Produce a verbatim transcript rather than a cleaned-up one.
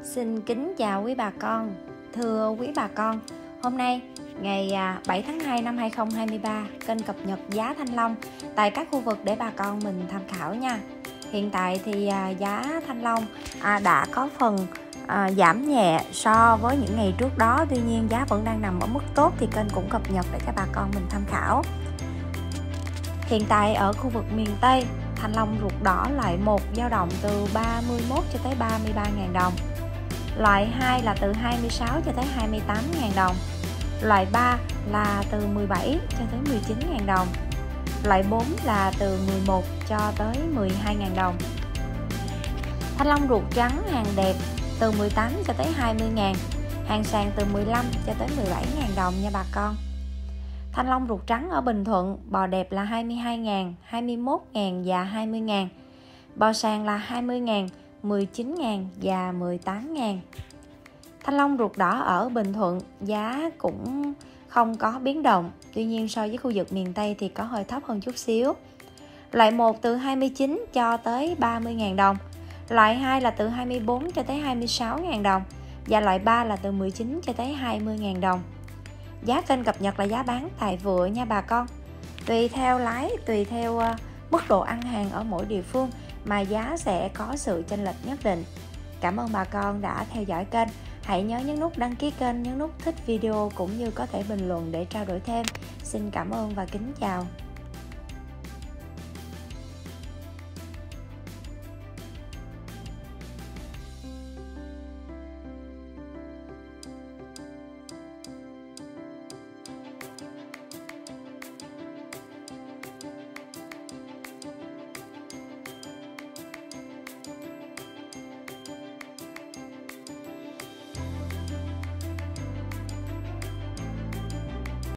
Xin kính chào quý bà con. Thưa quý bà con, hôm nay ngày bảy tháng hai năm hai nghìn không trăm hai mươi ba, kênh cập nhật giá thanh long tại các khu vực để bà con mình tham khảo nha. Hiện tại thì giá thanh long đã có phần giảm nhẹ so với những ngày trước đó, tuy nhiên giá vẫn đang nằm ở mức tốt thì kênh cũng cập nhật để cho bà con mình tham khảo. Hiện tại ở khu vực miền Tây, thanh long ruột đỏ loại một dao động từ ba mươi mốt cho tới ba mươi ba nghìn đồng. Loại hai là từ hai mươi sáu cho tới hai mươi tám nghìn đồng. Loại ba là từ mười bảy cho tới mười chín nghìn đồng. Loại bốn là từ mười một cho tới mười hai nghìn đồng. Thanh long ruột trắng hàng đẹp từ mười tám cho tới hai mươi nghìn, hàng sàn từ mười lăm cho tới mười bảy nghìn đồng nha bà con. Thanh long ruột trắng ở Bình Thuận, bò đẹp là hai mươi hai nghìn, hai mươi mốt nghìn và hai mươi nghìn. Bò sàn là hai mươi nghìn, mười chín nghìn và mười tám nghìn. Thanh long ruột đỏ ở Bình Thuận giá cũng không có biến động, tuy nhiên so với khu vực miền Tây thì có hơi thấp hơn chút xíu. Loại một từ hai mươi chín cho tới ba mươi nghìn đồng. Loại hai là từ hai mươi bốn cho tới hai mươi sáu nghìn đồng. Và loại ba là từ mười chín cho tới hai mươi nghìn đồng. Giá kênh cập nhật là giá bán tại vựa nha bà con. Tùy theo lái, tùy theo mức độ ăn hàng ở mỗi địa phương mà giá sẽ có sự chênh lệch nhất định. Cảm ơn bà con đã theo dõi kênh. Hãy nhớ nhấn nút đăng ký kênh, nhấn nút thích video cũng như có thể bình luận để trao đổi thêm. Xin cảm ơn và kính chào.